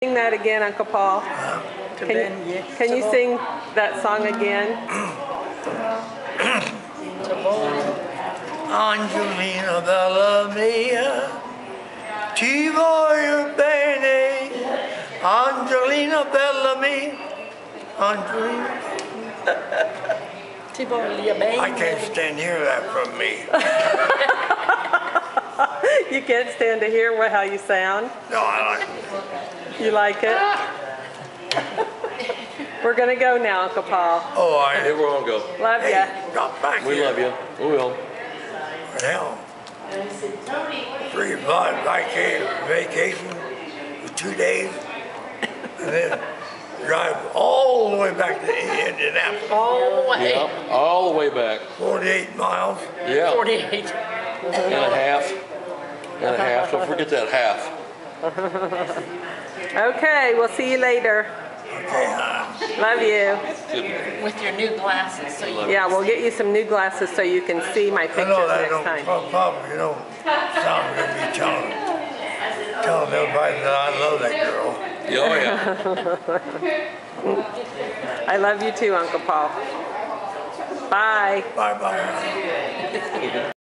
Sing that again, Uncle Paul. Can you sing that song again? Angelina Bella Mia, ti voglio bene. Angelina Bella Mia, Angelina. I can't stand to hear that from me. You can't stand to hear how you sound? No, I like it. You like it? We're going to go now, Uncle Paul. Oh, I Hey, we're gonna go. Love ya. Hey, got back We here. love you. We will. Hell, 3-5 vacation for 2 days, and then drive all the way back to Indianapolis. All the way. Yeah, all the way back. 48 miles. Yeah, 48. and a half. And a half. Don't forget that half. Okay, we'll see you later. Okay, Love you. With your new glasses, so you Yeah, we'll get you some new glasses so you can see my I pictures know that next don't time. probably sound good to be telling everybody that I love that girl. Oh yeah. I love you too, Uncle Paul. Bye. Bye-bye.